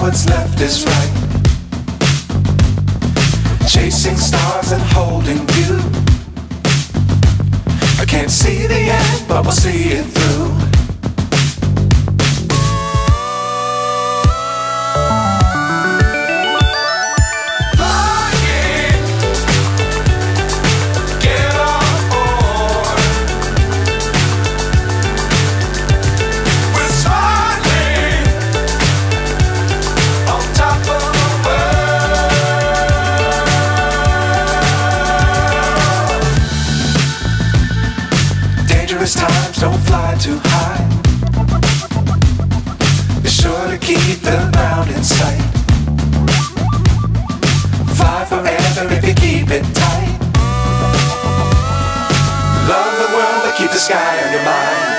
what's left is right. Chasing stars and holding you. I can't see the end, but we'll see it through. Dangerous times, don't fly too high. Be sure to keep the ground in sight. Fly forever if you keep it tight. Love the world, but keep the sky on your mind.